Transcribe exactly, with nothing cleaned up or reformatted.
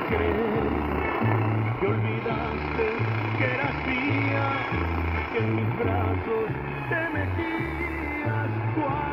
creer que olvidaste que eras mía, que en mis brazos te metías cuando